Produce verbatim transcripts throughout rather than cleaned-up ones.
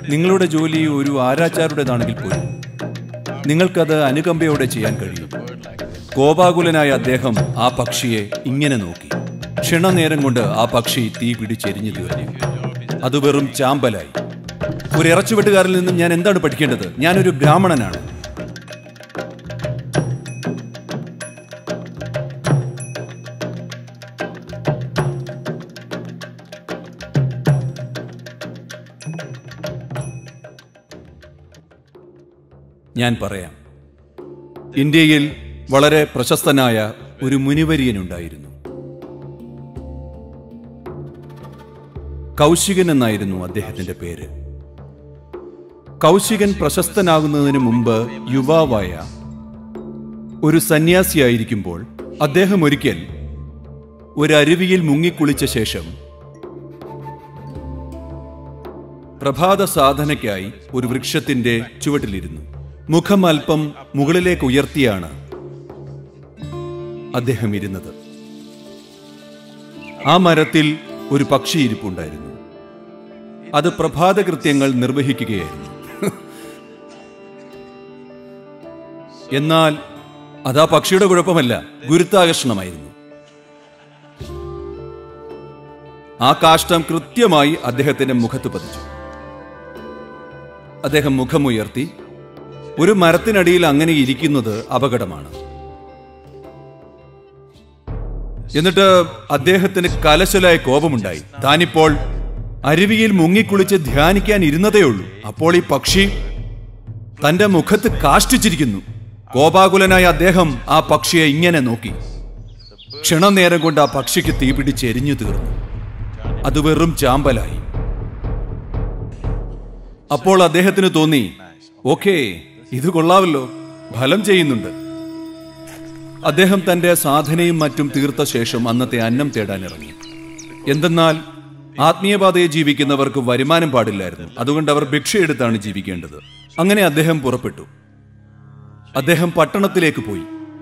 നിങ്ങളുടെ ജോലി ഒരു ആരാച്ചാരുടേതാണെങ്കിൽ പോലും നിങ്ങൾക്കത് അനുകമ്പയോടെ ചെയ്യാൻ കഴിയും. കോപാകുലനായ അദ്ദേഹം ആ പക്ഷിയെ ഇങ്ങനെ നോക്കി. ക്ഷണനേരം കൊണ്ട് ആ പക്ഷി തീ പിടിച്ചെരിഞ്ഞു തീർന്നു. അത് വെറും ചാമ്പലായി. ഒരു ഇറച്ചുവെട്ടുകാരിൽ നിന്നും ഞാൻ എന്താണ് പഠിക്കേണ്ടത്? ഞാനൊരു ബ്രാഹ്മണനാണ്. ഞാൻ പറയാം. ഇന്ത്യയിൽ വളരെ പ്രശസ്തനായ ഒരു മുനിവര്യനുണ്ടായിരുന്നു. കൗശികൻ എന്നായിരുന്നു അദ്ദേഹത്തിന്റെ പേര്. കൗശികൻ പ്രശസ്തനാകുന്നതിന് മുമ്പ് യുവാവായ ഒരു സന്യാസിയായിരിക്കുമ്പോൾ അദ്ദേഹം ഒരിക്കൽ ഒരു അരുവിയിൽ മുങ്ങിക്കുളിച്ച ശേഷം പ്രഭാത സാധനയ്ക്കായി ഒരു വൃക്ഷത്തിന്റെ ചുവട്ടിലിരുന്നു. മുഖം അല്പം മുകളിലേക്ക് ഉയർത്തിയാണ് അദ്ദേഹം ഇരുന്നത്. ആ മരത്തിൽ ഒരു പക്ഷി ഇരിപ്പുണ്ടായിരുന്നു. അത് പ്രഭാതകൃത്യങ്ങൾ നിർവഹിക്കുകയായിരുന്നു. എന്നാൽ അതാ പക്ഷിയുടെ കുഴപ്പമല്ല, ഗുരുത്വാകർഷണമായിരുന്നു. ആ കാഷ്ടം കൃത്യമായി അദ്ദേഹത്തിന്റെ മുഖത്ത് പതിച്ചു. അദ്ദേഹം മുഖമുയർത്തി. ഒരു മരത്തിനടിയിൽ അങ്ങനെ ഇരിക്കുന്നത് അപകടമാണ്. എന്നിട്ട് അദ്ദേഹത്തിന് കലശലായ കോപമുണ്ടായി. താനിപ്പോൾ അരുവിയിൽ മുങ്ങിക്കുളിച്ച് ധ്യാനിക്കാൻ ഇരുന്നതേ ഉള്ളൂ. അപ്പോൾ ഈ പക്ഷി തന്റെ മുഖത്ത് കാഷ്ടിച്ചിരിക്കുന്നു. കോപാകുലനായ അദ്ദേഹം ആ പക്ഷിയെ ഇങ്ങനെ നോക്കി. ക്ഷണനേരം കൊണ്ട് ആ പക്ഷിക്ക് തീപിടിച്ചെരിഞ്ഞു തീർന്നു. അത് വെറും ചാമ്പലായി. അപ്പോൾ അദ്ദേഹത്തിന് തോന്നി, ഓക്കേ, ഇത് കൊള്ളാവല്ലോ, ഫലം ചെയ്യുന്നുണ്ട്. അദ്ദേഹം തന്റെ സാധനയും മറ്റും തീർത്ത ശേഷം അന്നത്തെ അന്നം തേടാനിറങ്ങി. എന്തെന്നാൽ ആത്മീയപാതയെ ജീവിക്കുന്നവർക്ക് വരുമാനം പാടില്ലായിരുന്നു. അതുകൊണ്ട് അവർ ഭിക്ഷയെടുത്താണ് ജീവിക്കേണ്ടത്. അങ്ങനെ അദ്ദേഹം പുറപ്പെട്ടു. അദ്ദേഹം പട്ടണത്തിലേക്ക് പോയി.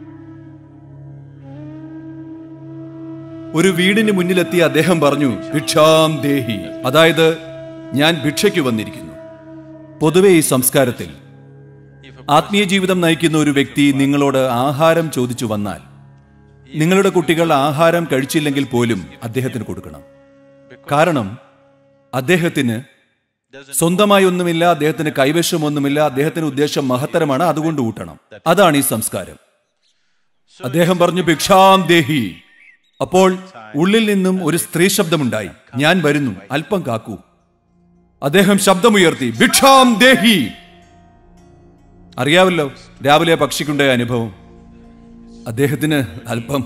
ഒരു വീടിന് മുന്നിലെത്തി അദ്ദേഹം പറഞ്ഞു, ഭിക്ഷാം ദേഹി, അതായത് ഞാൻ ഭിക്ഷയ്ക്ക് വന്നിരിക്കുന്നു. പൊതുവെ ഈ സംസ്കാരത്തിൽ ആത്മീയ ജീവിതം നയിക്കുന്ന ഒരു വ്യക്തി നിങ്ങളോട് ആഹാരം ചോദിച്ചു വന്നാൽ നിങ്ങളുടെ കുട്ടികൾ ആഹാരം കഴിച്ചില്ലെങ്കിൽ പോലും അദ്ദേഹത്തിന് കൊടുക്കണം. കാരണം അദ്ദേഹത്തിന് സ്വന്തമായി ഒന്നുമില്ല, അദ്ദേഹത്തിന് കൈവശമൊന്നുമില്ല, അദ്ദേഹത്തിന്റെ ഉദ്ദേശം മഹത്തരമാണ്, അതുകൊണ്ട് ഊട്ടണം. അതാണ് ഈ സംസ്കാരം. അദ്ദേഹം പറഞ്ഞു, ഭിക്ഷാം ദേഹി. അപ്പോൾ ഉള്ളിൽ നിന്നും ഒരു സ്ത്രീ ശബ്ദമുണ്ടായി, ഞാൻ വരുന്നു, അല്പം കാക്കൂ. അദ്ദേഹം ശബ്ദമുയർത്തി, ഭിക്ഷാം ദേഹി. അറിയാവല്ലോ രാവിലെ പക്ഷിക്കുണ്ടായ അനുഭവം. അദ്ദേഹത്തിന് അല്പം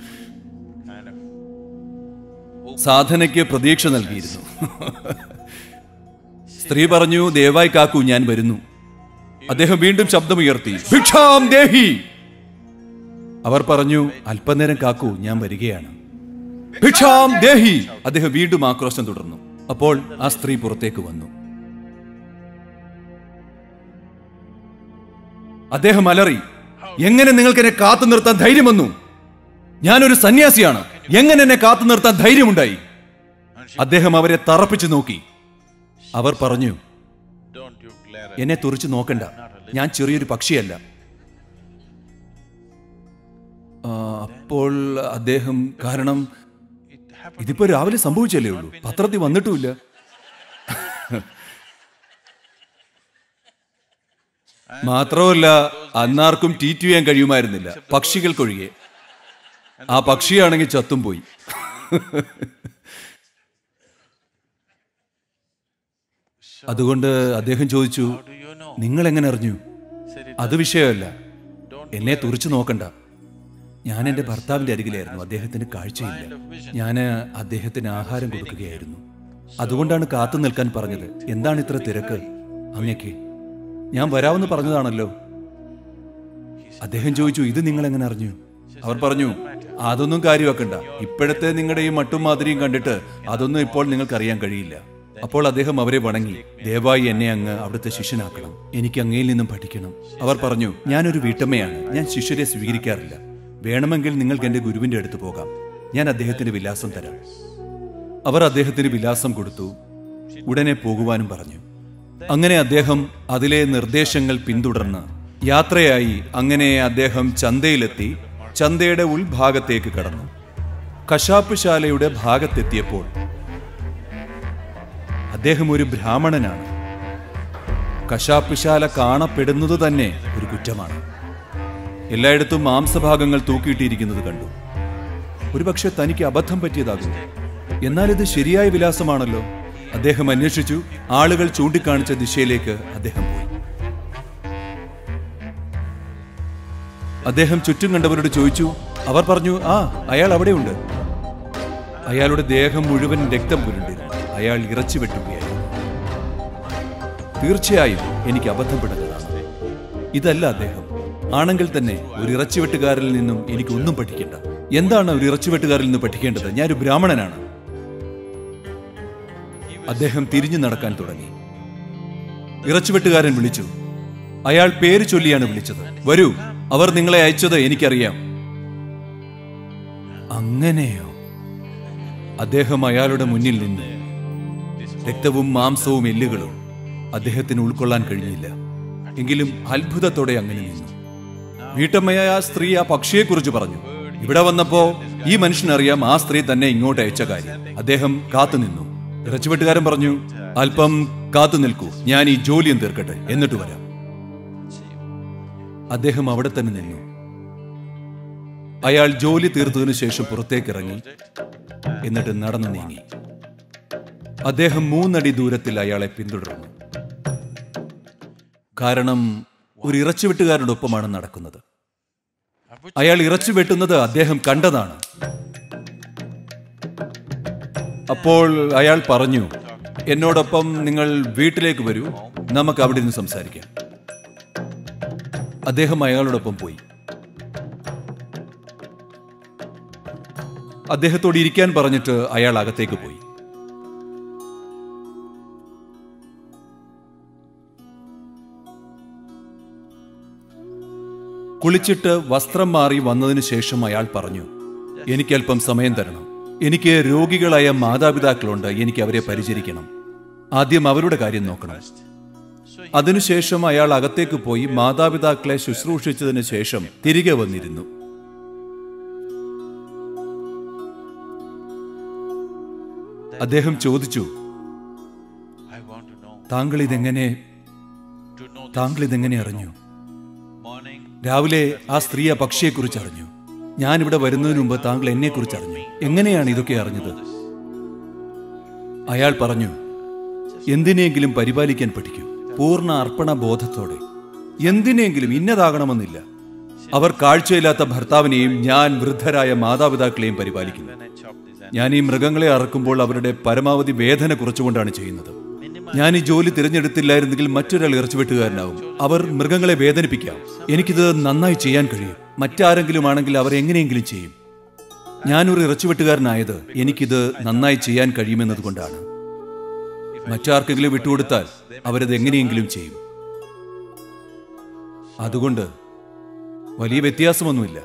സാധനയ്ക്ക് പ്രതീക്ഷ നൽകിയിരുന്നു. സ്ത്രീ പറഞ്ഞു, ദയവായി കാക്കൂ, ഞാൻ വരുന്നു. അദ്ദേഹം വീണ്ടും ശബ്ദമുയർത്തി, ഭിക്ഷാം ദേഹി. അവർ പറഞ്ഞു, അല്പനേരം കാക്കൂ, ഞാൻ വരികയാണ്. ഭിക്ഷാം ദേഹി. അദ്ദേഹം വീണ്ടും ആക്രോശം തുടർന്നു. അപ്പോൾ ആ സ്ത്രീ പുറത്തേക്ക് വന്നു. അദ്ദേഹം അലറി, എങ്ങനെ നിങ്ങൾക്ക് എന്നെ കാത്തു നിർത്താൻ ധൈര്യം വന്നു? ഞാനൊരു സന്യാസിയാണ്, എങ്ങനെ എന്നെ കാത്തു നിർത്താൻ ധൈര്യമുണ്ടായി? അദ്ദേഹം അവരെ തറപ്പിച്ചു നോക്കി. അവർ പറഞ്ഞു, എന്നെ തുറിച്ചു നോക്കണ്ട, ഞാൻ ചെറിയൊരു പക്ഷിയല്ല. അപ്പോൾ അദ്ദേഹം, കാരണം ഇതിപ്പോ രാവിലെ സംഭവിച്ചല്ലേ ഉള്ളൂ, പത്രത്തിൽ വന്നിട്ടുമില്ല. മാത്രമല്ല അന്നാർക്കും ട്വീറ്റ് ചെയ്യാൻ കഴിയുമായിരുന്നില്ല, പക്ഷികൾക്കൊഴികെ. ആ പക്ഷിയാണെങ്കിൽ ചത്തും പോയി. അതുകൊണ്ട് അദ്ദേഹം ചോദിച്ചു, നിങ്ങൾ എങ്ങനെ അറിഞ്ഞു? അത് വിഷയമല്ല, എന്നെ തുറിച്ചു നോക്കണ്ട. ഞാൻ എൻ്റെ ഭർത്താവിന്റെ അരികിലായിരുന്നു, അദ്ദേഹത്തിന് കാഴ്ചയില്ല. ഞാൻ അദ്ദേഹത്തിന് ആഹാരം കൊടുക്കുകയായിരുന്നു. അതുകൊണ്ടാണ് കാത്തു നിൽക്കാൻ പറഞ്ഞത്. എന്താണ് ഇത്ര തിരക്ക് അങ്ങേക്ക്? ഞാൻ വരാമെന്ന് പറഞ്ഞതാണല്ലോ. അദ്ദേഹം ചോദിച്ചു, ഇത് നിങ്ങൾ എങ്ങനെ അറിഞ്ഞു? അവർ പറഞ്ഞു, അതൊന്നും കാര്യമാക്കണ്ട, ഇപ്പോഴത്തെ നിങ്ങളുടെ ഈ മട്ടും മാതിരിയും കണ്ടിട്ട് അതൊന്നും ഇപ്പോൾ നിങ്ങൾക്ക് അറിയാൻ കഴിയില്ല. അപ്പോൾ അദ്ദേഹം അവരെ വണങ്ങി, ദയവായി എന്നെ അങ്ങ് അവിടുത്തെ ശിഷ്യനാക്കണം, എനിക്ക് അങ്ങയിൽ നിന്നും പഠിക്കണം. അവർ പറഞ്ഞു, ഞാനൊരു വീട്ടമ്മയാണ്, ഞാൻ ശിഷ്യരെ സ്വീകരിക്കാറില്ല. വേണമെങ്കിൽ നിങ്ങൾക്ക് എൻ്റെ ഗുരുവിന്റെ അടുത്ത് പോകാം, ഞാൻ അദ്ദേഹത്തിന് വിലാസം തരാം. അവർ അദ്ദേഹത്തിന് വിലാസം കൊടുത്തു. ഉടനെ പോകുവാനും പറഞ്ഞു. അങ്ങനെ അദ്ദേഹം അതിലെ നിർദ്ദേശങ്ങൾ പിന്തുടർന്ന് യാത്രയായി. അങ്ങനെ അദ്ദേഹം ചന്തയിലെത്തി ചന്തയുടെ ഉൾഭാഗത്തേക്ക് കടന്നു. കശാപ്പ് ശാലയുടെ ഭാഗത്തെത്തിയപ്പോൾ അദ്ദേഹം ഒരു ബ്രാഹ്മണനാണ്. കശാപ്പ് ശാല കാണപ്പെടുന്നത് തന്നെ ഒരു കുറ്റമാണ്. എല്ലായിടത്തും മാംസഭാഗങ്ങൾ തൂക്കിയിട്ടിരിക്കുന്നത് കണ്ടു. ഒരുപക്ഷെ തനിക്ക് അബദ്ധം പറ്റിയതാകും. എന്നാൽ ഇത് ശരിയായ വിലാസമാണല്ലോ. അദ്ദേഹം അന്വേഷിച്ചു. ആളുകൾ ചൂണ്ടിക്കാണിച്ച ദിശയിലേക്ക് അദ്ദേഹം പോയി. അദ്ദേഹം ചുറ്റും കണ്ടവരോട് ചോദിച്ചു. അവർ പറഞ്ഞു, ആ അയാൾ അവിടെയുണ്ട്. അയാളുടെ ദേഹം മുഴുവൻ രക്തം പുരണ്ടിരുന്നു. അയാൾ ഇറച്ചി വെട്ടുകയായിരുന്നു. തീർച്ചയായും എനിക്ക് അബദ്ധപ്പെടുന്നതാണ്. ഇതല്ല അദ്ദേഹം. ആണെങ്കിൽ തന്നെ ഒരു ഇറച്ചിവെട്ടുകാരിൽ നിന്നും എനിക്കൊന്നും പഠിക്കേണ്ട. എന്താണ് ഒരു ഇറച്ചിവെട്ടുകാരിൽ നിന്ന് പഠിക്കേണ്ടത്? ഞാനൊരു ബ്രാഹ്മണനാണ്. അദ്ദേഹം തിരിഞ്ഞു നടക്കാൻ തുടങ്ങി. ഇറച്ചിവെട്ടുകാരൻ വിളിച്ചു. അയാൾ പേര് ചൊല്ലിയാണ് വിളിച്ചത്. വരൂ, അവർ നിങ്ങളെ അയച്ചത് എനിക്കറിയാം. അങ്ങനെയോ? അദ്ദേഹം അയാളുടെ മുന്നിൽ നിന്ന് രക്തവും മാംസവും എല്ലുകളും അദ്ദേഹത്തിന് ഉൾക്കൊള്ളാൻ കഴിഞ്ഞില്ല. എങ്കിലും അത്ഭുതത്തോടെ അങ്ങനെ നിന്നു. വീട്ടമ്മയായ ആ സ്ത്രീ ആ പക്ഷിയെക്കുറിച്ച് പറഞ്ഞു. ഇവിടെ വന്നപ്പോ ഈ മനുഷ്യനറിയാം ആ സ്ത്രീ തന്നെ ഇങ്ങോട്ട് അയച്ച കാര്യം. അദ്ദേഹം കാത്തുനിന്നു. ഇറച്ചിവെട്ടുകാരൻ പറഞ്ഞു, അല്പം കാത്തു നിൽക്കൂ, ഞാൻ ഈ ജോലിയും തീർക്കട്ടെ, എന്നിട്ട് വരാം. അദ്ദേഹം അവിടെ തന്നെ നിന്നു. അയാൾ ജോലി തീർത്തതിനു ശേഷം പുറത്തേക്കിറങ്ങി. എന്നിട്ട് നടന്നു നീങ്ങി. അദ്ദേഹം മൂന്നടി ദൂരത്തിൽ അയാളെ പിന്തുടർന്നു. കാരണം ഒരു ഇറച്ചിവെട്ടുകാരോടൊപ്പമാണ് നടക്കുന്നത്. അയാൾ ഇറച്ചി വെട്ടുന്നത് അദ്ദേഹം കണ്ടതാണ്. അപ്പോൾ അയാൾ പറഞ്ഞു, എന്നോടൊപ്പം നിങ്ങൾ വീട്ടിലേക്ക് വരൂ, നമുക്ക് അവിടെ നിന്ന് സംസാരിക്കാം. അദ്ദേഹം അയാളോടൊപ്പം പോയി. അദ്ദേഹത്തോട് ഇരിക്കാൻ പറഞ്ഞിട്ട് അയാൾ അകത്തേക്ക് പോയി. കുളിച്ചിട്ട് വസ്ത്രം മാറി വന്നതിന് ശേഷം അയാൾ പറഞ്ഞു, എനിക്കല്പം സമയം തരണം. എനിക്ക് രോഗികളായ മാതാപിതാക്കളുണ്ട്. എനിക്ക് അവരെ പരിചരിക്കണം. ആദ്യം അവരുടെ കാര്യം നോക്കണം. അതിനുശേഷം അയാൾ അകത്തേക്ക് പോയി മാതാപിതാക്കളെ ശുശ്രൂഷിച്ചതിന് ശേഷം തിരികെ വന്നിരുന്നു. അദ്ദേഹം ചോദിച്ചു, താങ്കൾ ഇതെങ്ങനെ താങ്കൾ ഇതെങ്ങനെ അറിഞ്ഞു? രാവിലെ ആ സ്ത്രീ ആ പക്ഷിയെക്കുറിച്ച് അറിഞ്ഞു. ഞാനിവിടെ വരുന്നതിന് മുമ്പ് താങ്കൾ എന്നെക്കുറിച്ച് അറിഞ്ഞു. എങ്ങനെയാണ് ഇതൊക്കെ അറിഞ്ഞത്? അയാൾ പറഞ്ഞു, എന്തിനെങ്കിലും പരിപാലിക്കാൻ പഠിക്കൂ, പൂർണ്ണ അർപ്പണ ബോധത്തോടെ. എന്തിനെങ്കിലും ഇന്നതാകണമെന്നില്ല. അവർ കാഴ്ചയില്ലാത്ത ഭർത്താവിനെയും ഞാൻ വൃദ്ധരായ മാതാപിതാക്കളെയും പരിപാലിക്കുന്നു. ഞാൻ ഈ മൃഗങ്ങളെ അറക്കുമ്പോൾ അവരുടെ പരമാവധി വേദന കുറച്ചുകൊണ്ടാണ് ചെയ്യുന്നത്. ഞാൻ ഈ ജോലി തിരഞ്ഞെടുത്തില്ലായിരുന്നെങ്കിൽ മറ്റൊരാൾ ഇറച്ചിവെട്ടുകാരനാവും. അവർ മൃഗങ്ങളെ വേദനിപ്പിക്കാം. എനിക്കിത് നന്നായി ചെയ്യാൻ കഴിയും. മറ്റാരെങ്കിലും ആണെങ്കിൽ അവർ എങ്ങനെയെങ്കിലും ചെയ്യും. ഞാനൊരു ഇറച്ചിവെട്ടുകാരനായത് എനിക്കിത് നന്നായി ചെയ്യാൻ കഴിയുമെന്നതുകൊണ്ടാണ്. മറ്റാർക്കെങ്കിലും വിട്ടുകൊടുത്താൽ അവരത് എങ്ങനെയെങ്കിലും ചെയ്യും. അതുകൊണ്ട് വലിയ വ്യത്യാസമൊന്നുമില്ല.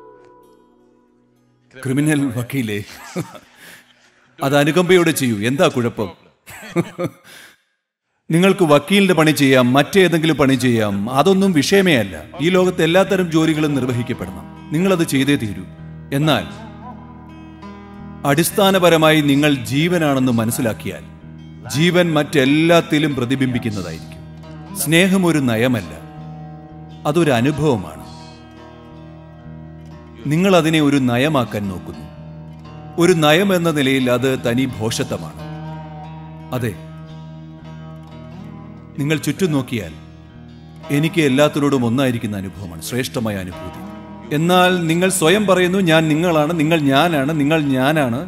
ക്രിമിനൽ വക്കീലേ, അത് അനുകമ്പയോടെ ചെയ്യൂ. എന്താ കുഴപ്പം? നിങ്ങൾക്ക് വക്കീലിന്റെ പണി ചെയ്യാം, മറ്റേതെങ്കിലും പണി ചെയ്യാം. അതൊന്നും വിഷയമേ അല്ല. ഈ ലോകത്ത് എല്ലാത്തരം ജോലികളും നിർവഹിക്കപ്പെടണം. നിങ്ങളത് ചെയ്തേ തീരൂ. എന്നാൽ അടിസ്ഥാനപരമായി നിങ്ങൾ ജീവനാണെന്ന് മനസ്സിലാക്കിയാൽ ജീവൻ മറ്റെല്ലാത്തിലും പ്രതിബിംബിക്കുന്നതായിരിക്കും. സ്നേഹം ഒരു നയമല്ല, അതൊരു അനുഭവമാണ്. നിങ്ങൾ അതിനെ ഒരു നയമാക്കാൻ നോക്കുന്നു. ഒരു നയം എന്ന നിലയിൽ അത് തനി ഭോഷത്വമാണ്. അതെ, നിങ്ങൾ ചുറ്റും നോക്കിയാൽ എനിക്ക് എല്ലാത്തിനോടും ഒന്നായിരിക്കുന്ന അനുഭവമാണ്, ശ്രേഷ്ഠമായ അനുഭൂതി. എന്നാൽ നിങ്ങൾ സ്വയം പറയുന്നു, ഞാൻ നിങ്ങളാണ്, നിങ്ങൾ ഞാനാണ്, നിങ്ങൾ ഞാനാണ്.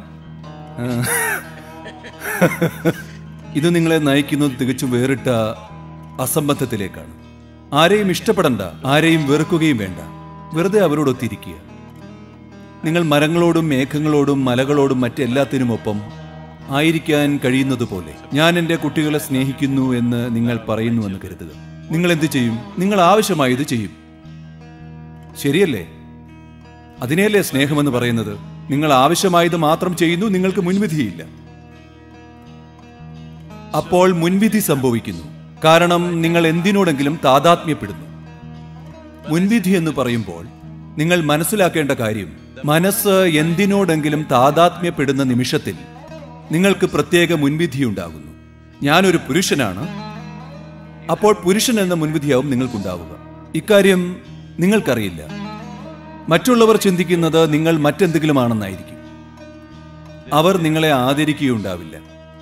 ഇത് നിങ്ങളെ നയിക്കുന്നത് തികച്ചും വേറിട്ട അസംബന്ധത്തിലേക്കാണ്. ആരെയും ഇഷ്ടപ്പെടണ്ട, ആരെയും വെറുക്കുകയും വേണ്ട. വെറുതെ അവരോടൊത്തിരിക്കുക. നിങ്ങൾ മരങ്ങളോടും മേഘങ്ങളോടും മലകളോടും മറ്റെല്ലാത്തിനുമൊപ്പം ആയിരിക്കാൻ കഴിയുന്നത് പോലെ ഞാൻ എൻ്റെ കുട്ടികളെ സ്നേഹിക്കുന്നു എന്ന് നിങ്ങൾ പറയുന്നുവെന്ന് കരുതുക. നിങ്ങൾ എന്ത് ചെയ്യും? നിങ്ങൾ ആവശ്യമായത് ചെയ്യും. ശരിയല്ലേ? അതിനെയല്ലേ സ്നേഹമെന്ന് പറയുന്നത്? നിങ്ങൾ ആവശ്യമായത് മാത്രം ചെയ്യുന്നു, നിങ്ങൾക്ക് മുൻവിധിയില്ല. അപ്പോൾ മുൻവിധി സംഭവിക്കുന്നു. കാരണം നിങ്ങൾ എന്തിനോടെങ്കിലും താതാത്മ്യപ്പെടുന്നു. മുൻവിധി എന്ന് പറയുമ്പോൾ നിങ്ങൾ മനസ്സിലാക്കേണ്ട കാര്യം, മനസ്സ് എന്തിനോടെങ്കിലും താതാത്മ്യപ്പെടുന്ന നിമിഷത്തിൽ നിങ്ങൾക്ക് പ്രത്യേക മുൻവിധിയുണ്ടാകുന്നു. ഞാനൊരു പുരുഷനാണ്, അപ്പോൾ പുരുഷൻ എന്ന മുൻവിധിയാവും നിങ്ങൾക്കുണ്ടാവുക. ഇക്കാര്യം നിങ്ങൾക്കറിയില്ല. മറ്റുള്ളവർ ചിന്തിക്കുന്നത് നിങ്ങൾ മറ്റെന്തെങ്കിലും ആണെന്നായിരിക്കും. അവർ നിങ്ങളെ ആദരിക്കുകയുണ്ടാവില്ല.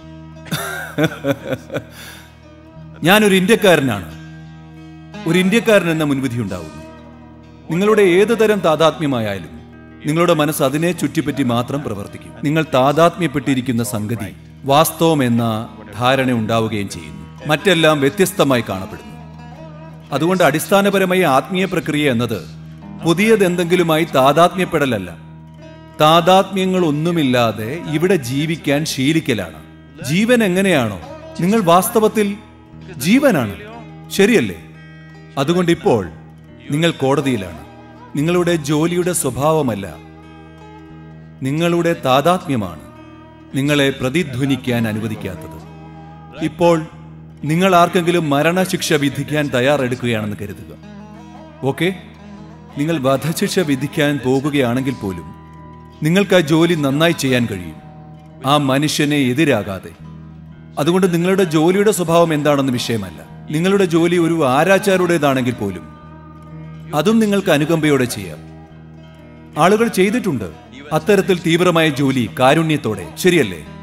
ഞാനൊരു ഇന്ത്യക്കാരനാണ്, ഒരു ഇന്ത്യക്കാരൻ എന്ന മുൻവിധി ഉണ്ടാവുന്നു. നിങ്ങളുടെ ഏതു തരം താതാത്മ്യമായാലും നിങ്ങളുടെ മനസ്സ് അതിനെ ചുറ്റിപ്പറ്റി മാത്രം പ്രവർത്തിക്കും. നിങ്ങൾ താതാത്മ്യപ്പെട്ടിരിക്കുന്ന സംഗതി വാസ്തവം എന്ന ധാരണ ഉണ്ടാവുകയും ചെയ്യുന്നു. മറ്റെല്ലാം വ്യത്യസ്തമായി കാണപ്പെടുന്നു. അതുകൊണ്ട് അടിസ്ഥാനപരമായി ആത്മീയ പ്രക്രിയ എന്നത് പുതിയതെന്തെങ്കിലുമായി താതാത്മ്യപ്പെടലല്ല. താതാത്മ്യങ്ങൾ ഒന്നുമില്ലാതെ ഇവിടെ ജീവിക്കാൻ ശീലിക്കലാണ്. ജീവൻ എങ്ങനെയാണോ, നിങ്ങൾ വാസ്തവത്തിൽ ജീവനാണ്, ശരിയല്ലേ? അതുകൊണ്ട് ഇപ്പോൾ നിങ്ങൾ കോടതിയിലാണ്. നിങ്ങളുടെ ജോലിയുടെ സ്വഭാവമല്ല, നിങ്ങളുടെ താതാത്മ്യമാണ് നിങ്ങളെ പ്രതിധ്വനിക്കാൻ അനുവദിക്കാത്തത്. ഇപ്പോൾ നിങ്ങൾ ആർക്കെങ്കിലും മരണശിക്ഷ വിധിക്കാൻ തയ്യാറെടുക്കുകയാണെന്ന് കരുതുക. ഓക്കെ, നിങ്ങൾ വധശിക്ഷ വിധിക്കാൻ പോകുകയാണെങ്കിൽ പോലും നിങ്ങൾക്ക് ആ ജോലി നന്നായി ചെയ്യാൻ കഴിയും, ആ മനുഷ്യനെ എതിരാകാതെ. അതുകൊണ്ട് നിങ്ങളുടെ ജോലിയുടെ സ്വഭാവം എന്താണെന്ന് വിഷയമല്ല. നിങ്ങളുടെ ജോലി ഒരു ആരാച്ചാരുടേതാണെങ്കിൽ പോലും അതും നിങ്ങൾക്ക് അനുകമ്പയോടെ ചെയ്യാം. ആളുകൾ ചെയ്തിട്ടുണ്ട് അത്തരത്തിൽ തീവ്രമായ ജോലി കാരുണ്യത്തോടെ, ശരിയല്ലേ?